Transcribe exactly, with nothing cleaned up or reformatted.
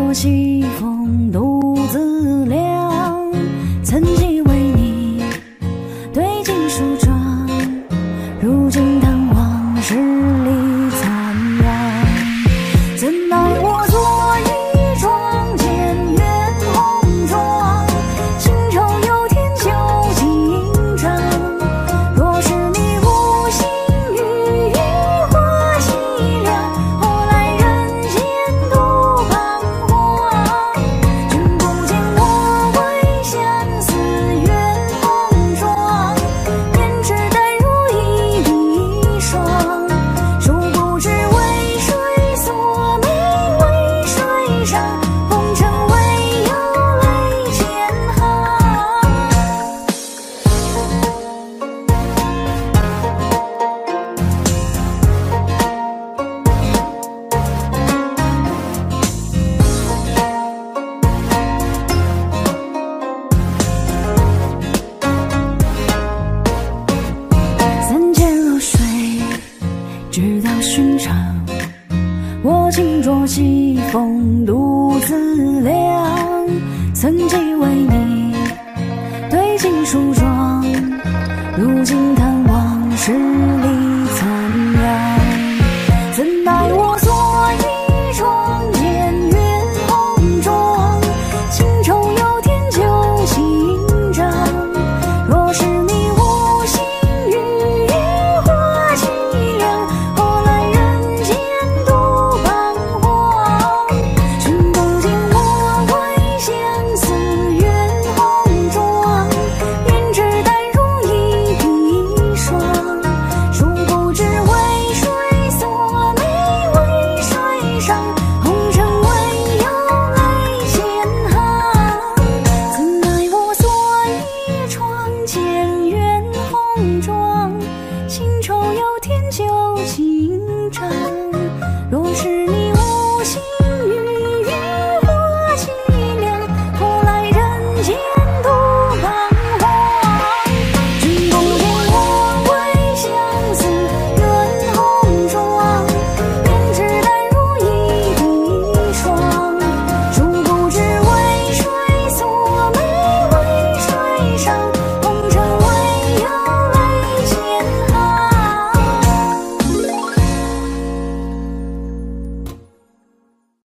着西风独自凉，曾经为你对镜梳妆，如今叹往事里残阳。怎奈我昨已撞见远红妆，新愁有天旧情长。若是你无心于雨花凄凉，后来人间多彷徨。君不见我为相思远红妆，偏只淡如一滴霜。殊不知为水所美，为水伤，红尘唯有泪千行。三千流水，直到寻常。我轻着西风独自